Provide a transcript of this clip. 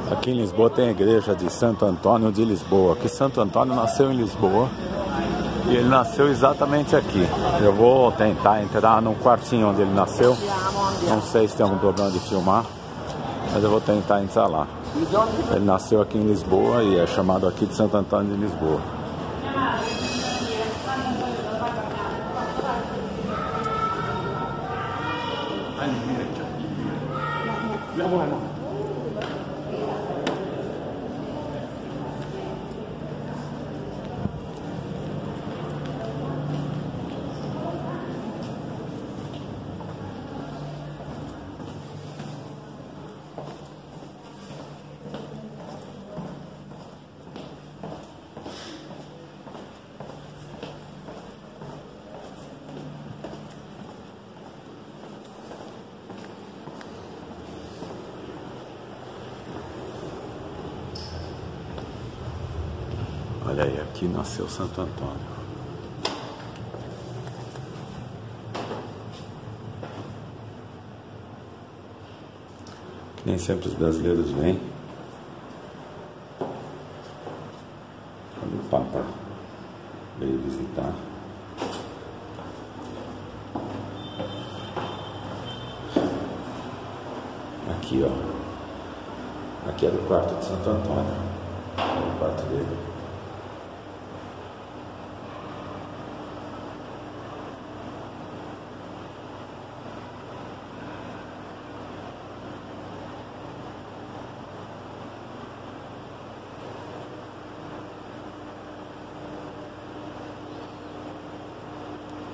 Aqui em Lisboa tem a igreja de Santo Antônio de Lisboa, que Santo Antônio nasceu em Lisboa e ele nasceu exatamente aqui. Eu vou tentar entrar no quartinho onde ele nasceu, não sei se tem algum problema de filmar, mas eu vou tentar entrar lá. Ele nasceu aqui em Lisboa e é chamado aqui de Santo Antônio de Lisboa. Olha aí, aqui nasceu Santo Antônio. Que nem sempre os brasileiros vêm. Quando o Papa veio visitar. Aqui, ó. Aqui era o quarto de Santo Antônio. Era o quarto dele.